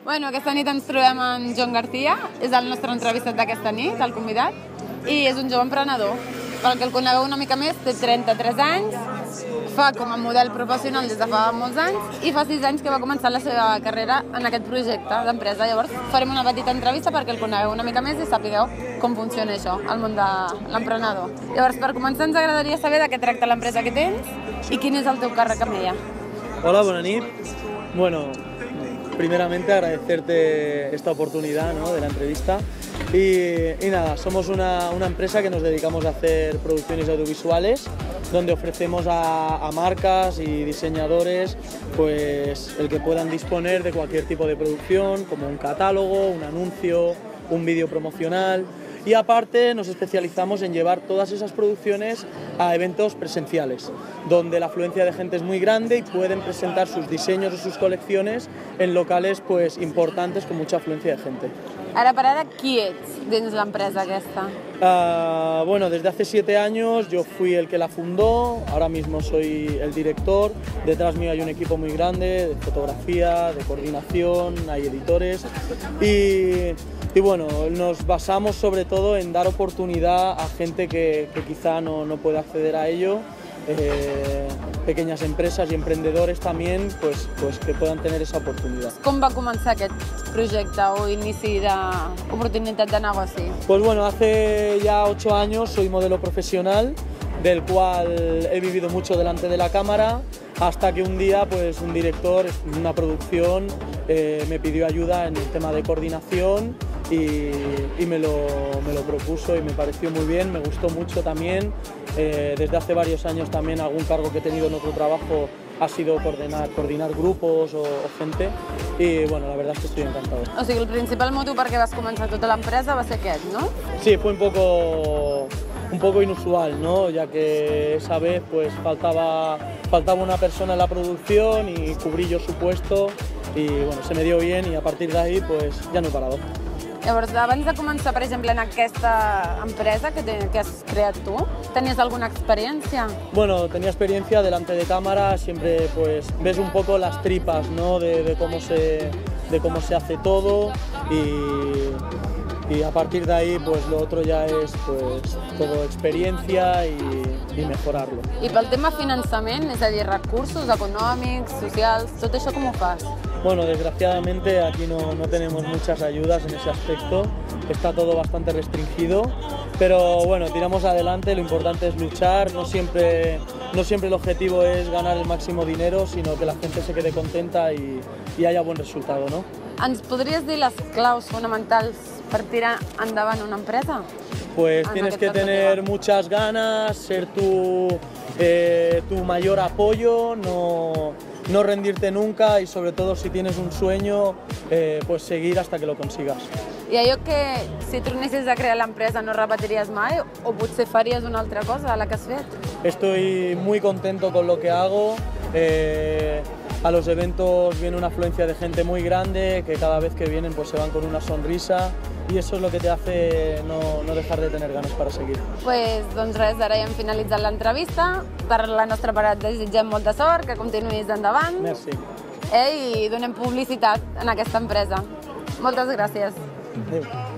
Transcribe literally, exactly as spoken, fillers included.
Bueno, aquesta nit ens trobem en Joan García, és el nostre entrevistat d'aquesta nit, el convidat, i és un jove emprenedor. Pel que el conegueu una mica més, té trenta-tres anys, fa com a model professional des de fa molts anys i fa sis anys que va començar la seva carrera en aquest projecte d'empresa. Llavors farem una petita entrevista perquè el conegueu una mica més i sapigueu com funciona això, el món de l'emprenedor. Llavors, per començar, ens agradaria saber de què tracta l'empresa que tens i quin és el teu càrrec amb ella. Hola, bona nit. Bueno, primeramente agradecerte esta oportunidad, ¿no?, de la entrevista. Y, y nada, somos una, una empresa que nos dedicamos a hacer producciones audiovisuales, donde ofrecemos a, a marcas y diseñadores pues, el que puedan disponer de cualquier tipo de producción, como un catálogo, un anuncio, un vídeo promocional. Y aparte nos especializamos en llevar todas esas producciones a eventos presenciales, donde la afluencia de gente es muy grande y pueden presentar sus diseños o sus colecciones en locales pues, importantes con mucha afluencia de gente. Ara per ara, qui ets dins l'empresa aquesta? Uh, bueno, desde hace siete años yo fui el que la fundó, ahora mismo soy el director, detrás mío hay un equipo muy grande de fotografía, de coordinación, hay editores y, y bueno, nos basamos sobre todo en dar oportunidad a gente que, que quizá no, no puede acceder a ello. Eh, pequeñas empresas y emprendedores también pues, pues que puedan tener esa oportunidad. Com va començar aquest projecte o inici d'oportunitat de negoci? Pues bueno, hace ya ocho años soy modelo profesional, del cual he vivido mucho delante de la cámara, hasta que un día pues, un director de una producción eh, me pidió ayuda en el tema de coordinación y, y me, lo, me lo propuso y me pareció muy bien, me gustó mucho también. Eh, desde hace varios años también algún cargo que he tenido en otro trabajo ha sido coordinar, coordinar grupos o, o gente y bueno, la verdad es que estoy encantado. O sigui, el principal motiu per què vas començar tota l'empresa va ser aquest, no? Sí, fue un poco, un poco inusual, ¿no? Ya que esa vez pues, faltaba, faltaba una persona en la producción y cubrí yo su puesto y bueno, se me dio bien y a partir de ahí pues, ya no he parado. Llavors, abans de començar, per exemple, en aquesta empresa que, te, que has creat tu, tenies alguna experiència? Bueno, tenía experiencia delante de cámara, siempre pues, ves un poco las tripas, ¿no?, de, de, cómo se, de cómo se hace todo y, y a partir de ahí pues, lo otro ya es pues, todo experiencia y, y mejorarlo. I pel tema finançament, és a dir, recursos econòmics, socials, tot això com ho fas? Bueno, desgraciadamente aquí no, no tenemos muchas ayudas en ese aspecto, está todo bastante restringido, pero bueno, tiramos adelante, lo importante es luchar, no siempre, no siempre el objetivo es ganar el máximo dinero, sino que la gente se quede contenta y, y haya buen resultado, ¿no? Ens podries dir les claus fonamentals per tirar endavant una empresa? Pues tienes que tener muchas ganas, ser tu, eh, tu mayor apoyo, no... no rendirte nunca y sobre todo si tienes un sueño, eh, pues seguir hasta que lo consigas. I allò que si tornessis a crear l'empresa no repetiries mai o potser faries una altra cosa a la que has fet? Estoy muy contento con lo que hago, eh, a los eventos viene una afluencia de gente muy grande que cada vez que vienen pues se van con una sonrisa y eso es lo que te hace no, no dejar de tener ganas para seguir. Pues, doncs res, ara ja hem finalitzat l'entrevista. Per la nostra part et desitgem molta sort, que continuïs endavant. Merci. Eh, I donem publicitat en aquesta empresa. Moltes gràcies. Adéu.